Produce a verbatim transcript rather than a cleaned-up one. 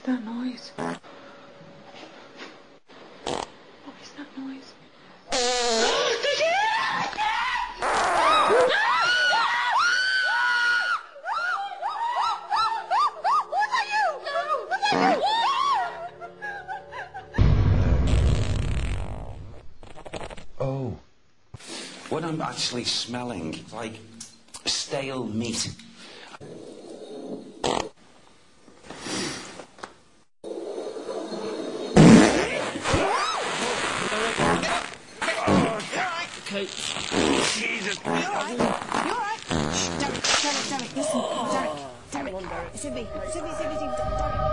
that noise? What is that noise? Oh. What I'm actually smelling is like stale meat. Okay. Jesus. You alright? You alright? Shh, Derek, Derek, Derek, listen. Derek, Derek. It's in me. It's in me, it's in me, it's in me. Derek.